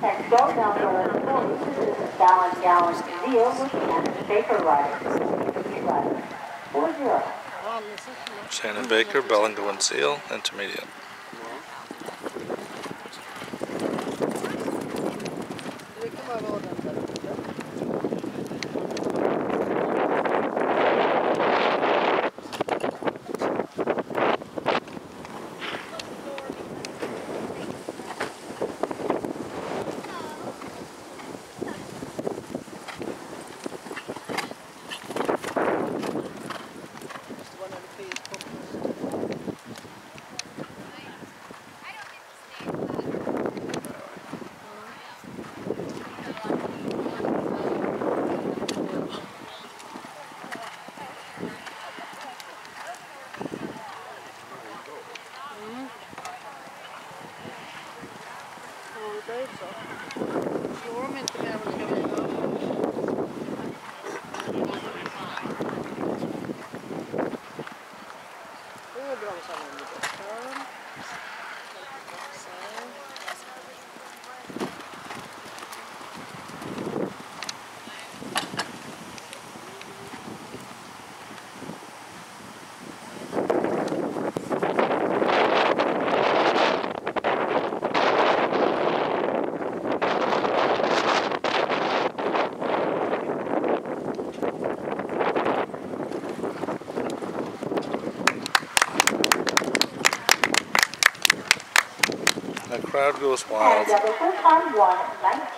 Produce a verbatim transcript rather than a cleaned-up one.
Next go number forty-two, Gallon Gallon Zeal with Shannon Baker rider. four zero. Shannon Baker, Bellingo and Seal, intermediate. The crowd goes wild. And double full time one, nineteen.